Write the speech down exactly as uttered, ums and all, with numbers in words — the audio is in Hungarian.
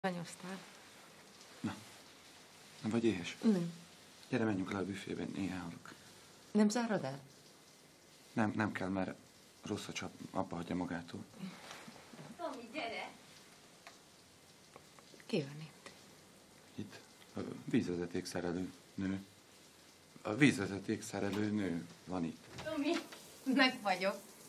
Anyoztál? Na, nem vagy éhes? Nem. Gyere, menjünk le a büfébe, néha halok. Nem zárod el? Nem, nem kell, mert rossz a csap, apa hagyja magától. Tomi, gyere! Ki van itt? Itt a vízvezeték szerelő nő. A vízvezeték szerelő nő van itt. Tomi, meg vagyok.